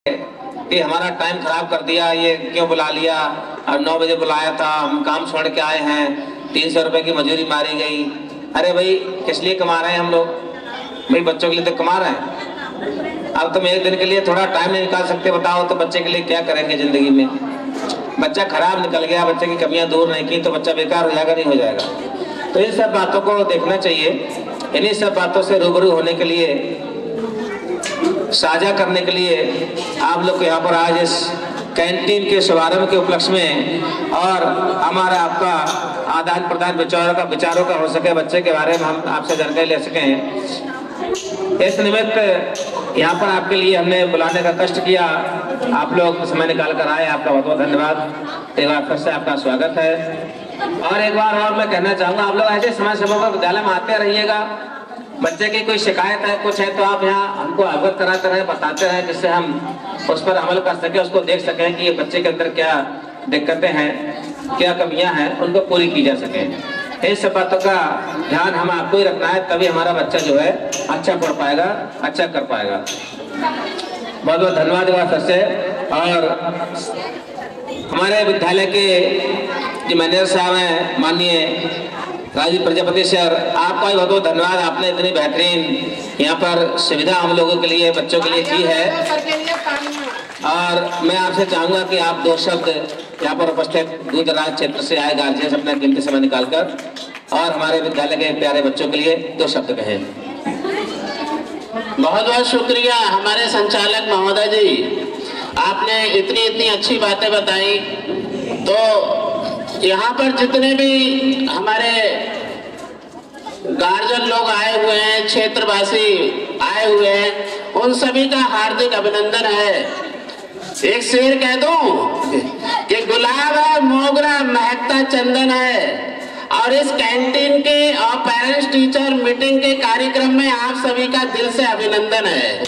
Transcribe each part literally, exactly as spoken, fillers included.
कि हमारा टाइम खराब कर दिया, ये क्यों बुला लिया, और नौ बजे बुलाया था, हम काम छोड़ के आए हैं, तीन सौ रुपये की मजदूरी मारी गई। अरे भाई किस लिए कमा रहे हैं हम लोग? भाई बच्चों के लिए तो कमा रहे हैं। अब तुम एक दिन के लिए थोड़ा टाइम नहीं निकाल सकते, बताओ तो बच्चे के लिए क्या करेंगे जिंदगी में? बच्चा खराब निकल गया, बच्चे की कमियां दूर नहीं की तो बच्चा बेकार हो जाएगा, नहीं हो जाएगा। तो इन सब बातों को देखना चाहिए। इन्हीं सब बातों से रूबरू होने के लिए, साझा करने के लिए आप लोग को यहाँ पर आज इस कैंटीन के शुभारंभ के उपलक्ष्य में और हमारा आपका आदान प्रदान विचारों का विचारों का हो सके, बच्चे के बारे में हम आपसे जानकारी ले सकें, इस निमित्त यहाँ पर आपके लिए हमने बुलाने का कष्ट किया। आप लोग समय निकाल कर आए, आपका बहुत बहुत धन्यवाद। एक बार फिर से आपका स्वागत है। और एक बार और मैं कहना चाहूँगा, आप लोग ऐसे समय समय पर विद्यालय में आते रहिएगा। बच्चे की कोई शिकायत है, कुछ है, तो आप यहाँ हमको अवगत कराते रहें, बताते रहें, जिससे हम उस पर अमल कर सकें, उसको देख सकें कि ये बच्चे के अंदर क्या दिक्कतें हैं, क्या कमियां हैं, उनको पूरी की जा सके। इन सब बातों का ध्यान हम आपको ही रखना है, तभी हमारा बच्चा जो है अच्छा पढ़ पाएगा, अच्छा कर पाएगा। बहुत बहुत धन्यवाद फिर से। और हमारे विद्यालय के जो मैनेजर साहब हैं, माननीय राजीव प्रजापति सर, आपका भी बहुत बहुत धन्यवाद। आपने इतनी बेहतरीन यहाँ पर सुविधा हम लोगों के लिए, बच्चों के लिए की है। और मैं आपसे चाहूँगा कि आप दो शब्द यहाँ पर उपस्थित दूर दराज क्षेत्र से आए गार्जियन अपना कीमती समय निकालकर और हमारे विद्यालय के प्यारे बच्चों के लिए दो शब्द कहें। बहुत बहुत शुक्रिया हमारे संचालक महोदय जी, आपने इतनी इतनी अच्छी बातें बताई। तो यहाँ पर जितने भी हमारे गार्जियन लोग आए हुए हैं, क्षेत्रवासी आए हुए हैं, उन सभी का हार्दिक अभिनंदन है। एक शेर कह दूं कि गुलाब है मोगरा महकता चंदन है। और इस कैंटीन के और पेरेंट्स टीचर मीटिंग के कार्यक्रम में आप सभी का दिल से अभिनंदन है।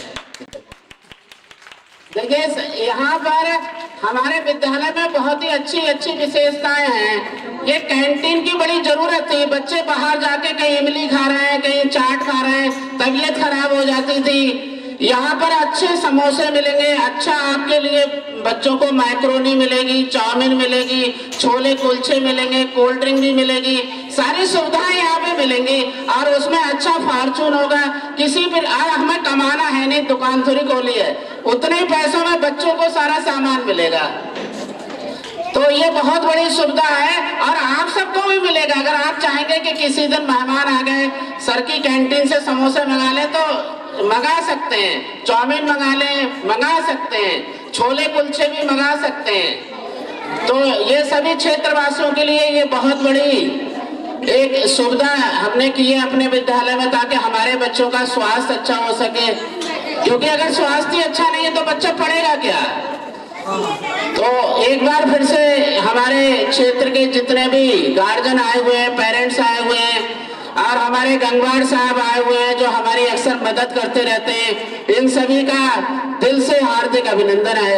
देखिए यहाँ पर हमारे विद्यालय में बहुत ही अच्छी अच्छी विशेषताएं हैं। ये कैंटीन की बड़ी जरूरत थी। बच्चे बाहर जाके कहीं इमली खा रहे हैं, कहीं चाट खा रहे हैं, तबीयत खराब हो जाती थी। यहाँ पर अच्छे समोसे मिलेंगे, अच्छा आपके लिए बच्चों को मैक्रोनी मिलेगी, चाउमीन मिलेगी, छोले कुलचे मिलेंगे, कोल्ड ड्रिंक भी मिलेगी, सारी सुविधाएं यहाँ पे मिलेंगी। और उसमें अच्छा फॉर्चून होगा। किसी भी आज हमें कमाना है नहीं, दुकान थोड़ी खोली है, उतने ही पैसों में बच्चों को सारा सामान मिलेगा। तो ये बहुत बड़ी सुविधा है और आप सबको भी मिलेगा। अगर आप चाहेंगे कि किसी दिन मेहमान आ गए, सर की कैंटीन से समोसे मंगा ले तो मंगा सकते हैं, चाउमीन मंगा लें, मंगा सकते हैं, छोले कुलचे भी मंगा सकते हैं। तो ये सभी क्षेत्रवासियों के लिए ये बहुत बड़ी एक सुविधा हमने की है अपने विद्यालय में, ताकि हमारे बच्चों का स्वास्थ्य अच्छा हो सके। क्योंकि अगर स्वास्थ्य अच्छा नहीं है तो बच्चा पढ़ेगा क्या? तो एक बार फिर से हमारे क्षेत्र के जितने भी गार्जियन आए हुए हैं, पेरेंट्स आए हुए हैं और हमारे गंगवार साहब आए हुए हैं जो हमारी अक्सर मदद करते रहते हैं, इन सभी का दिल से हार्दिक अभिनंदन है।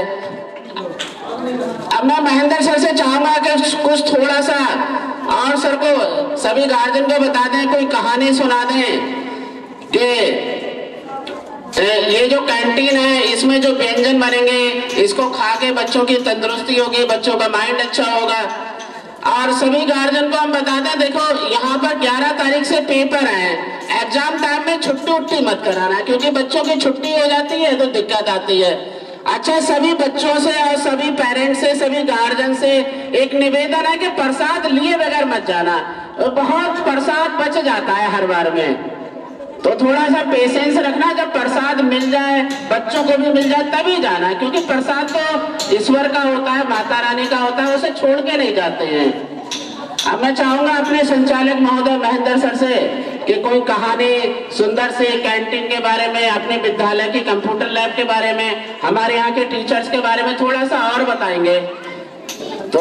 अब मैं महेंद्र सर से चाहूंगा कि कुछ थोड़ा सा और सर को, सभी गार्जियन को बता दें, कोई कहानी सुना दें कि ये जो कैंटीन है इसमें जो व्यंजन बनेंगे, इसको खा के बच्चों की तंदुरुस्ती होगी, बच्चों का माइंड अच्छा होगा। और सभी गार्जियन को हम बताते हैं, देखो यहाँ पर ग्यारह तारीख से पेपर है, एग्जाम टाइम में छुट्टी उट्टी मत कराना, क्योंकि बच्चों की छुट्टी हो जाती है तो दिक्कत आती है। अच्छा, सभी बच्चों से और सभी पेरेंट्स से, सभी गार्जियन से एक निवेदन है कि प्रसाद लिए बगैर मत जाना। बहुत प्रसाद बच जाता है हर बार में, तो थोड़ा सा पेशेंस रखना। जब प्रसाद मिल जाए, बच्चों को भी मिल जाए, तभी जाना, क्योंकि प्रसाद तो ईश्वर का होता है, माता रानी का होता है, उसे छोड़ के नहीं जाते हैं। अब मैं चाहूंगा अपने संचालक महोदय महेंद्र सर से कि कोई कहानी सुंदर से कैंटीन के बारे में, अपने विद्यालय की कंप्यूटर लैब के बारे में, हमारे यहाँ के टीचर्स के बारे में थोड़ा सा और बताएंगे। तो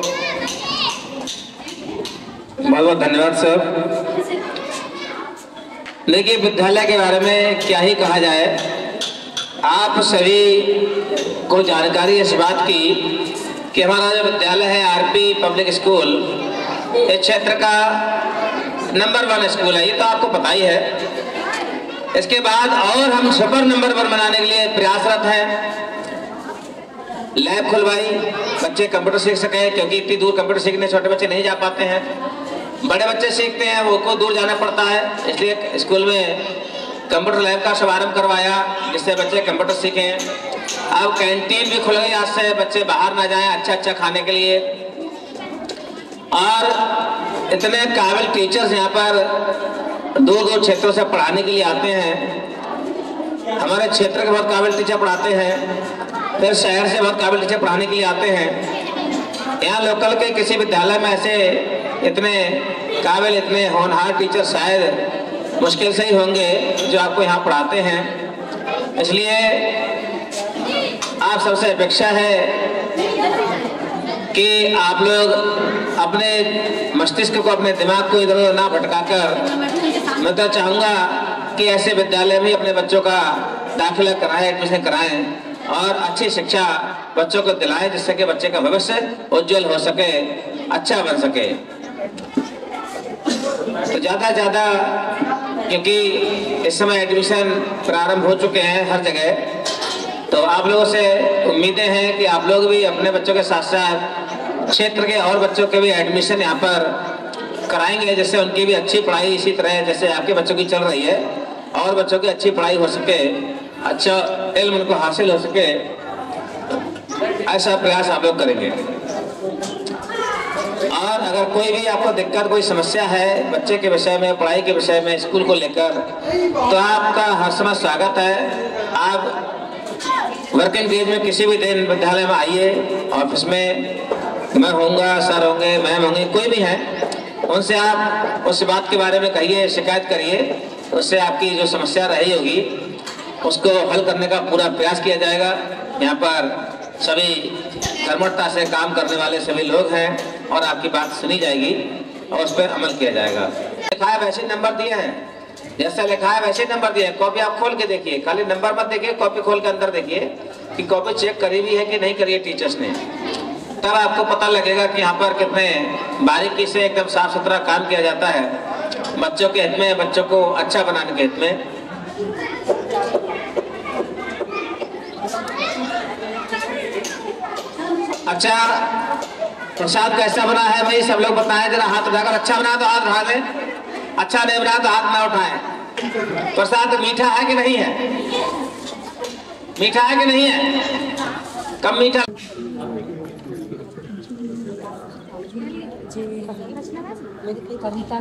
बहुत बहुत धन्यवाद सर। देखिए विद्यालय के बारे में क्या ही कहा जाए, आप सभी को जानकारी इस बात की कि हमारा जो विद्यालय है आरपी पब्लिक स्कूल, इस क्षेत्र का नंबर वन स्कूल है, ये तो आपको पता ही है। इसके बाद और हम सुपर नंबर वन बनाने के लिए प्रयासरत हैं। लैब खुलवाई, बच्चे कंप्यूटर सीख सके, क्योंकि इतनी दूर कंप्यूटर सीखने छोटे बच्चे नहीं जा पाते हैं। बड़े बच्चे सीखते हैं, वो को दूर जाना पड़ता है, इसलिए स्कूल में कंप्यूटर लैब का शुभारंभ करवाया जिससे बच्चे कंप्यूटर सीखें। अब कैंटीन भी खुल गई, आज से बच्चे बाहर ना जाएं अच्छा अच्छा खाने के लिए। और इतने काबिल टीचर्स यहाँ पर दूर दूर क्षेत्रों से पढ़ाने के लिए आते हैं। हमारे क्षेत्र के बहुत काबिल टीचर पढ़ाते हैं, फिर शहर से बहुत काबिल टीचर पढ़ाने के लिए आते हैं। यहाँ लोकल के किसी विद्यालय में ऐसे इतने काबिल, इतने होनहार टीचर शायद मुश्किल से ही होंगे जो आपको यहाँ पढ़ाते हैं। इसलिए आप सबसे अपेक्षा है कि आप लोग अपने मस्तिष्क को, अपने दिमाग को इधर उधर ना भटकाकर, मैं तो चाहूँगा कि ऐसे विद्यालय में अपने बच्चों का दाखिला कराएं, एडमिशन कराएं और अच्छी शिक्षा बच्चों को दिलाएं, जिससे कि बच्चे का भविष्य उज्जवल हो सके, अच्छा बन सके। तो ज़्यादा ज़्यादा, क्योंकि इस समय एडमिशन प्रारंभ हो चुके हैं हर जगह, तो आप लोगों से उम्मीदें हैं कि आप लोग भी अपने बच्चों के साथ साथ क्षेत्र के और बच्चों के भी एडमिशन यहाँ पर कराएंगे, जिससे उनकी भी अच्छी पढ़ाई इसी तरह जैसे आपके बच्चों की चल रही है और बच्चों की अच्छी पढ़ाई हो सके, अच्छा इल्म उनको हासिल हो सके, ऐसा प्रयास आप लोग करेंगे। और अगर कोई भी आपको दिक्कत, कोई समस्या है बच्चे के विषय में, पढ़ाई के विषय में, स्कूल को लेकर, तो आपका हर समय स्वागत है। आप वर्किंग डेज में किसी भी दिन विद्यालय में आइए, ऑफिस में मैं होऊंगा, सर होंगे, मैम होंगे, कोई भी है, उनसे आप उस बात के बारे में कहिए, शिकायत करिए, उससे आपकी जो समस्या रही होगी उसको हल करने का पूरा प्रयास किया जाएगा। यहाँ पर सभी कर्मठता से काम करने वाले सभी लोग हैं और आपकी बात सुनी जाएगी और उस पर अमल किया जाएगा। लिखा है वैसे नंबर दिए हैं, जैसा लिखा है वैसे नंबर दिए हैं। कॉपी आप खोल के देखिए, खाली नंबर मत देखिए, कॉपी खोल के अंदर देखिए कि कॉपी चेक करी भी है कि नहीं करी है टीचर्स ने, तब आपको पता लगेगा कि यहाँ पर कितने बारीकी से एकदम साफ सुथरा काम किया जाता है बच्चों के हित में, बच्चों को अच्छा बनाने के हित में। अच्छा, प्रसाद कैसा बना है भाई, सब लोग बताएं जरा, हाथ उठाकर। अच्छा बना तो हाथ उठा दें, अच्छा नहीं बना तो हाथ ना उठाएं। प्रसाद मीठा है कि नहीं है? मीठा है कि नहीं है? कम मीठा। कविता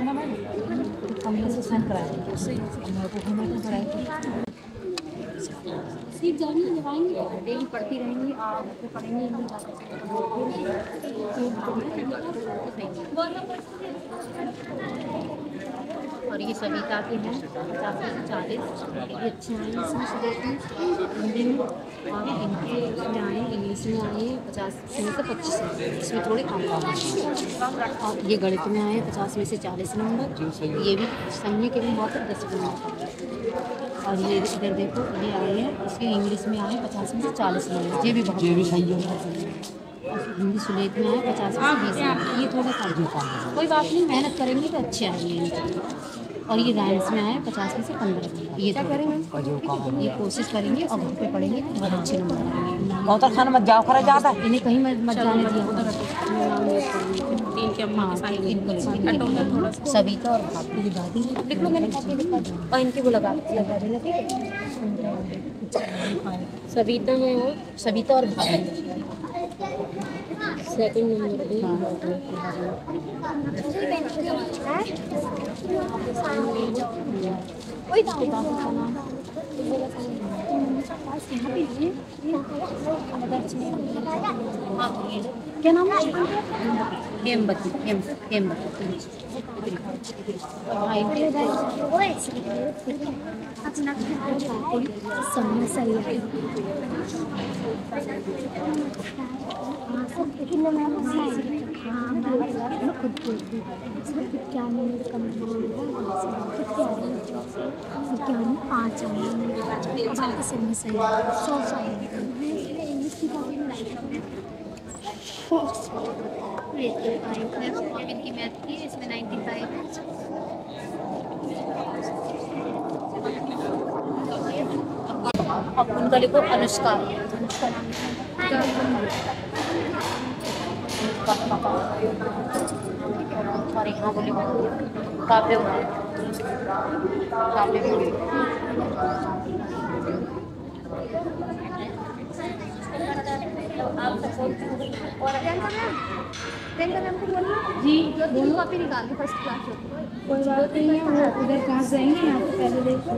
सीख जाएंगे, जब आएंगे डेली पढ़ती रहेंगी और पढ़ेंगे। और ये सविता के हैं पचास से चालीस, ये अच्छे आए इसमें हिंदी में, और इनके इसमें आए इंग्लिश में आए पचास में से पच्चीस, इसमें थोड़े कम कम। और ये गणित में आए पचास में से चालीस नंबर, ये भी समझने के लिए बहुत दस नंबर। और ये इधर देखो, ये आए हैं इसके इंग्लिश में आए पचास में से चालीस नंबर, ये भी बहुत, ये भी सही है। हिंदी सुलेख में आए पचास में से बीस नंबर, ये थोड़ा कम, कोई बात नहीं, मेहनत करेंगे तो अच्छे आएंगे। और ये गायन्स में आए पचास में से पंद्रह नंबर, ये क्या करेंगे, ये कोशिश करेंगे और घर पे पढ़ेंगे तो बहुत अच्छे नंबर आएंगे। बहुत खाना मत जाओ, खरा जाता है इन्हें कहीं मत जाने दिया। सविता और भाभी दादी लिख लो, मैंने कॉपी लिखा और इनके वो लगा लगा देना, ठीक है। सविता है वो, सविता और भाभी सेकंड नंबर पे। क्या नाम है? हेमवती, हेम हेमवती। पाँच इनकी मैथ की इसमें नाइन्टी फाइव है। उनका लिखो अनुष्का। और यहाँ बोले काफे काफे जी दोनों आप ही निकाल दो फर्स्ट क्लास कोई बात नहीं है। वो उधर कहाँ जाएंगे यहाँ पे पहले देखो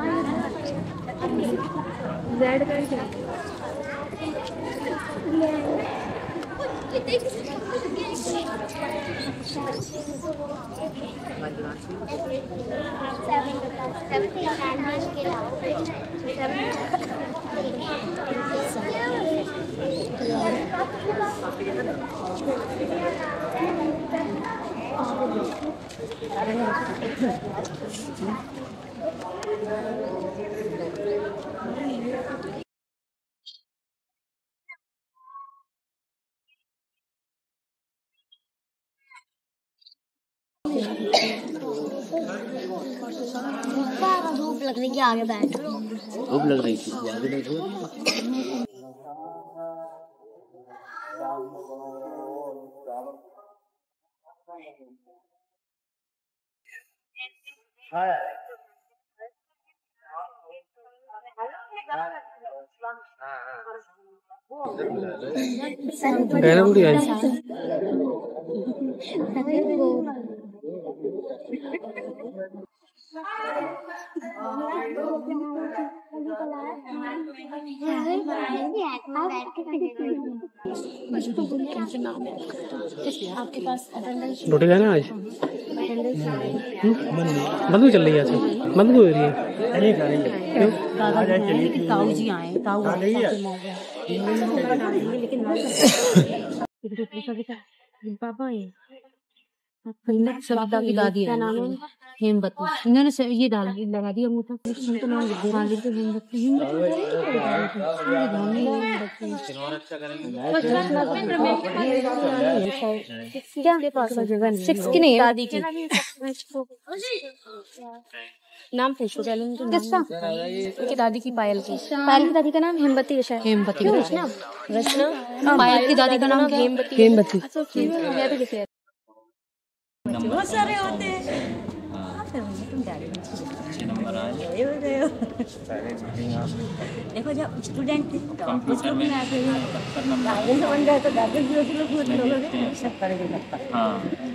जेड करके धूप लग रही है आगे बैठ धूप लग रही थी आगे बैठो। कहना बुढ़ी आई आपके पास रोटी खाना आज बंद चल रही है आज बंद हो रही है। ताऊ जी आए ताऊ लेकिन पापा सविता की दादी है हेमवती इन्होंने ये डाल लगा दिया मुँह तक उनका नाम हेमवती सिक्स की नहीं दादी की नाम किसका उनकी दादी की पायल की पायल की दादी का नाम हेमवती है शायद हेमवती रचना रचना पायल की दादी का नाम हेमवती हेमवती बहुत सारे होते हैं। देखो जब स्टूडेंट थे कंप्यूटर में हाँ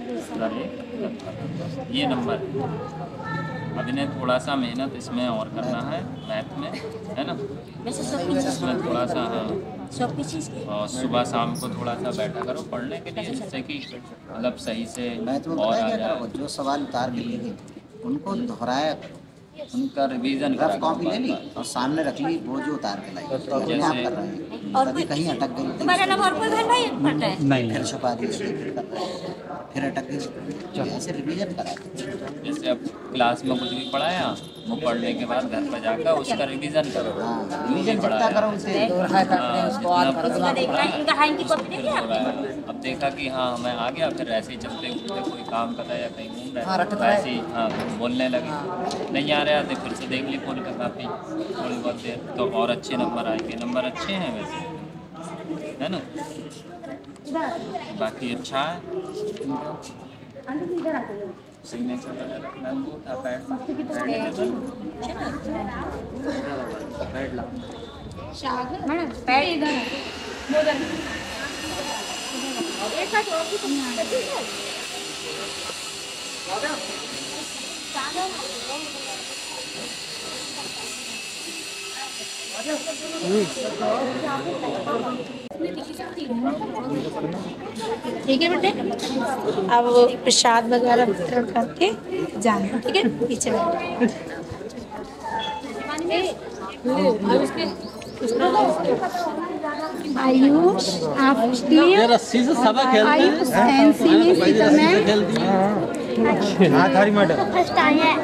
ये नंबर अब इन्हें थोड़ा सा मेहनत इसमें और करना है मैथ में है ना इसमें थोड़ा सा हाँ और सुबह शाम को थोड़ा सा बैठा करो पढ़ने के लिए जिससे कि मतलब सही से और आ जाए। जो सवाल उतार के लिए उनको दोहराया उनका रिवीजन रफ कॉपी ले ली और सामने रख ली वो जो उतार के लाई आप कर रहे हैं और कभी कहीं अटक गई नहीं फिर छुपा दी फिर अटक गई ऐसे रिवीजन करा। जैसे अब क्लास में कुछ भी पढ़ाया वो पढ़ने के बाद घर पर जाकर उसका रिवीजन करो रिवीजन जितना करो उसे अब देखा कि हाँ मैं आ गया फिर ऐसे ही चलते उठते कोई काम कर रहा है या कहीं घूम रहा है ऐसे ही हाँ बोलने लगे नहीं आ रहे आते फिर से देख ली फोन का काफ़ी थोड़ी बहुत देर तो और अच्छे नंबर आएंगे। नंबर अच्छे हैं वैसे है ना बाकी अच्छा है सिग्नेचर वगैरह अंगूठा पैड पैड इधर ठीक है बेटे अब प्रसाद वगैरह वितरण करके जाना ठीक है पीछे आयुष आप रस्सी से सबक खेलते हैं हाँ थारी मैडम फर्स्ट आए हैं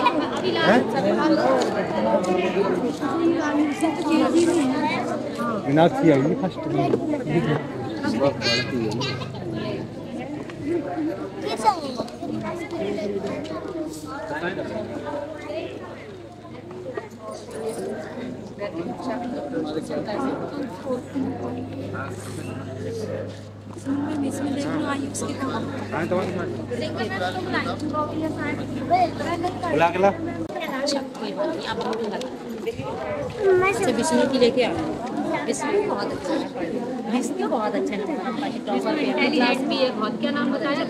मीनाक्षी आई फर्स्ट इसमें देखना आई उसके अच्छा बिस्मिल की लेके आ बिस्मिल बहुत अच्छा है बिस्मिल बहुत अच्छा है क्लास भी है बहुत क्या नाम बताया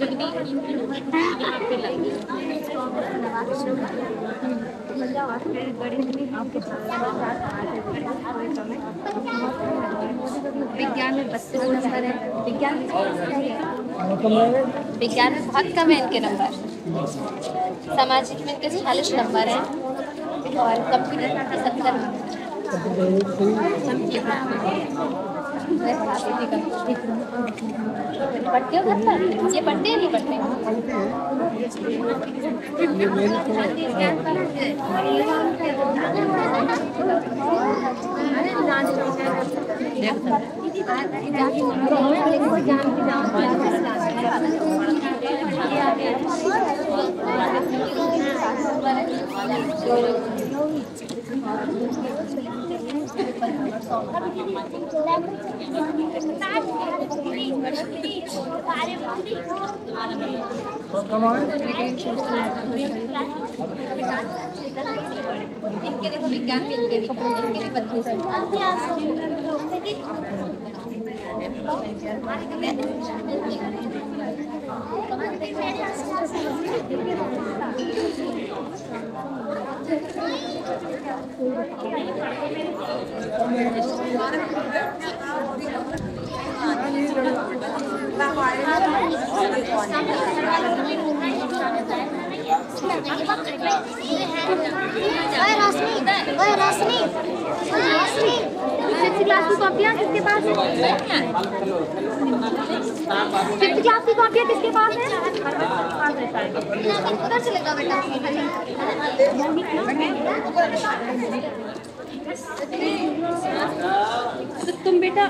विज्ञान में बत्तीस नंबर है विज्ञान विज्ञान में बहुत कम है इनके नंबर सामाजिक में इनके छियालीस नंबर है और कंप्यूटर में सत्तर नंबर पढ़ते हो घर पर ये पढ़ते हैं नहीं पढ़ते इनके देखो विज्ञान में इनके इनके बत्तीस क्लास की कॉपियाँ किसके पास है? फिफ्थ क्लास की कॉपियाँ किसके पास है? उधर चलेगा बेटा। तो तुम बेटा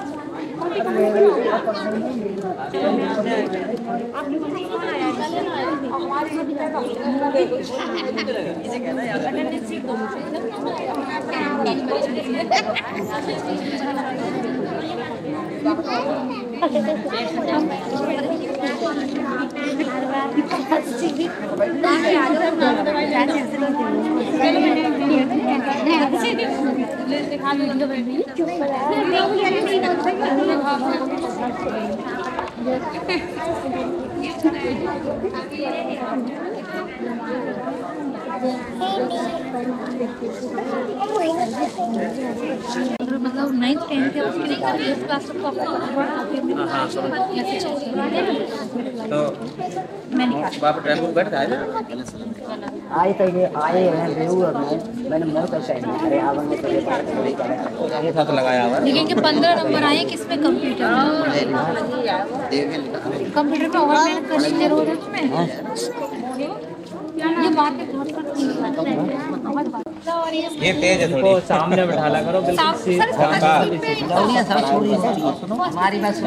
मतलब नाइन्थ टेंथ है उसके लिए क्लास तो बाप ड्राइवर बैठ गए आए तो ये आए हैं व्यू और मैं मैंने बहुत अच्छा है अरे आवन में तो ये बात नहीं कर ये साथ लगाया हुआ लेकिन के पंद्रह नंबर आए किसमें कंप्यूटर कंप्यूटर पे और मेहनत करनी जरूर है उसमें ये बात ये तेज है थोड़ी सामने बैठा ला करो हमारी बात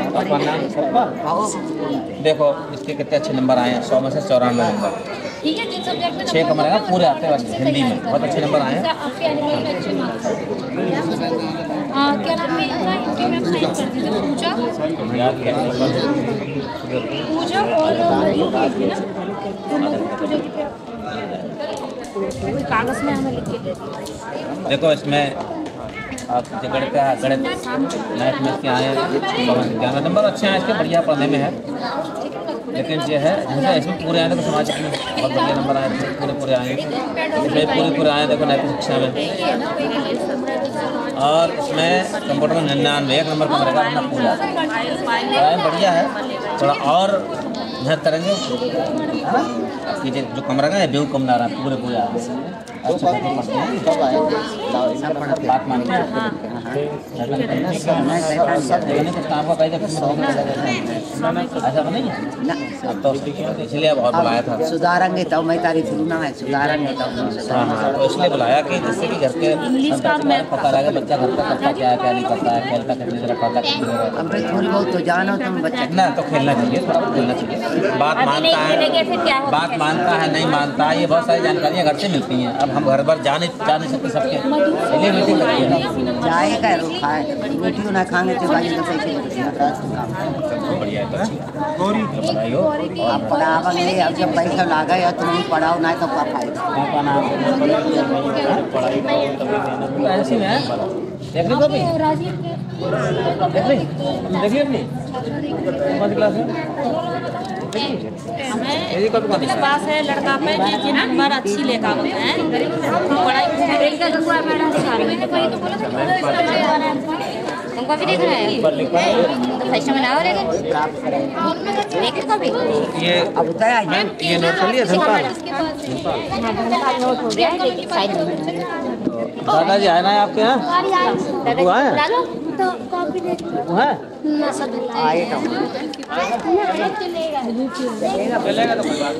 देखो इसके कितने अच्छे नंबर आए हैं सौ में से चौरानवे नंबर ठीक है जिन सब्जेक्ट में छः कमरे हैं पूरे आते हैं हिंदी में बहुत अच्छे नंबर आए हैं आपके एनिमल में अच्छे मार्क्स हाँ क्या नाम है इनका इनके में साइन कर दीजिए पूजा पूजा और कागज में हमें लिख के दे देखो इसमें आप जो गणित का गणित मैथ में इसके आए हैं ग्यारह नंबर अच्छे हैं इसके बढ़िया पढ़ने में है लेकिन जो है जैसे इसमें पूरे आए देखो समाज में बहुत बढ़िया नंबर आए थे पूरे पूरे आए इसमें पूरे पूरे आए देखो नैतिक शिक्षा में और इसमें कंप्यूटर में निन्यानवे एक नंबर का मिलेगा अपना पूरा बढ़िया है थोड़ा और मेहनत करेंगे कि जो कमरा का है बेहू कम ना रहा पूरे पूरे अच्छा बात मानते हैं कुछ काम का कहीं ऐसा तो नहीं है अब तो इसलिए बहुत बुलाया था सुधारेंगे तब मैं तारीफ ना है सुधारेंगे तब हाँ हाँ तो इसलिए बुलाया कि जिससे कि घर के पता लगे बच्चा घर का करता क्या है क्या नहीं करता है खेलता कितनी देर पढ़ता कितनी देर अब थोड़ी बहुत तो जानो तुम बच्चा ना तो खेलना चाहिए थोड़ा खेलना चाहिए बात मानता है बात मानता है नहीं मानता है ये बहुत सारी जानकारियाँ घर से मिलती हैं अब हम घर बार जाने जाने सकते सबके इसलिए मीटिंग करी है। चाय का रो खाए रोटी ना खाएंगे तो भाई तो पैसे सबको बढ़िया है गौरी बधाई हो। आप पढ़ाओगे अब जब पैसा लागा या तुम पढ़ाओ ना तो क्या फायदा। आपका नाम पढ़ाई ऐसी है देख ली कभी देख ली देख ली अपनी कौन सी क्लास है मेरे पास है लड़का पे जी नंबर अच्छी लेकर आते हैं पढ़ाई तुमको भी देख रहे हैं तो फर्स्ट में ना हो रहेगा देख को भी ये अब बताया ये नोट कर लिया धनपाल नोट हो गया लेकिन साइड में दादाजी आए ना आपके यहाँ वो है तो कॉपी दे वो है आए तो चलेगा तो कोई बात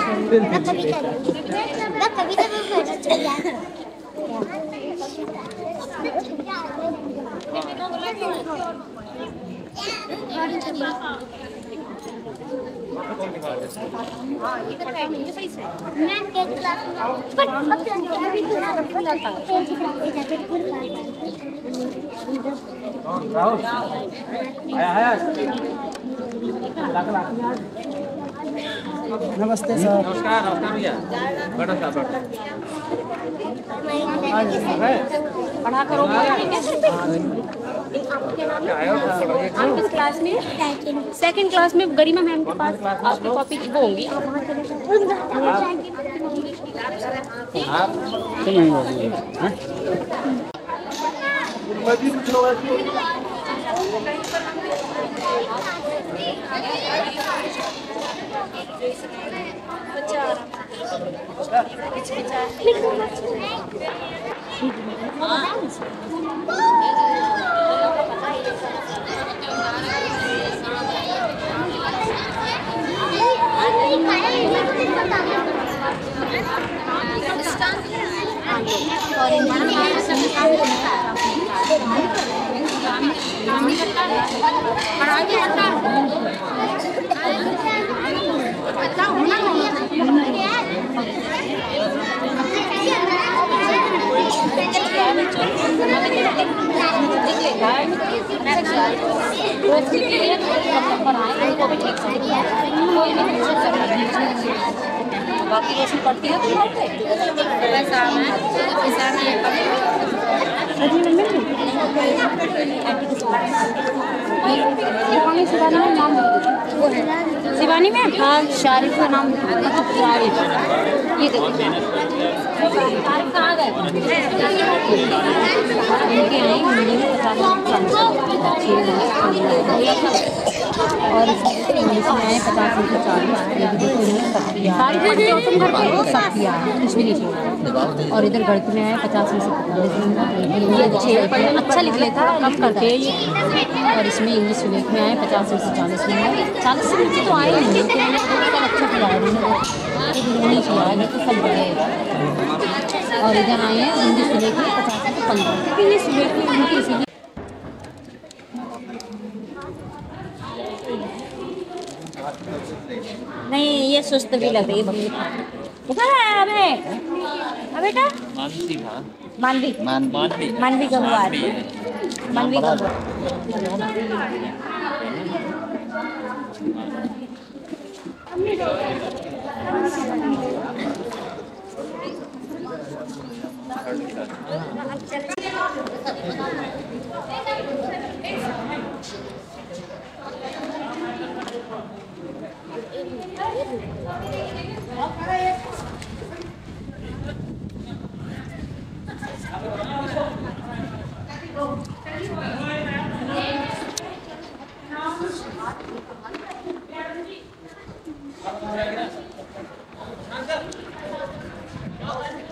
राहुल आया है नमस्ते सर। नमस्कार नमस्कार भैया बैठो साहब पढ़ा करो किस क्लास में सेकंड क्लास में गरिमा मैम के पास आपकी कॉपी वो होंगी आप बाकी रोशनी पड़ती है वैसा शिवानी में हाँ शारिफ का नाम ये देखो कहाँ गए और इंग्लिश में आए पचास से चालीस कुछ भी नहीं और इधर गणित में आए पचास में से पचास अच्छा लिख लेता कम करते और इसमें इंग्लिश में आए पचास में से चालीस में चालीस से नीचे तो आए नहीं अच्छा किया है नहीं किया है तो सब बड़े और इधर आए हैं इंग्लिश में लेके पचास से पंद्रह इंग्लिश लेके उनकी इसीलिए नहीं ये सुस्त भी लग रही है कितना है हमें हाँ बेटा मानसी हाँ मानवी मानवी मानवी का हुआ मानवी का हुआ Thank you.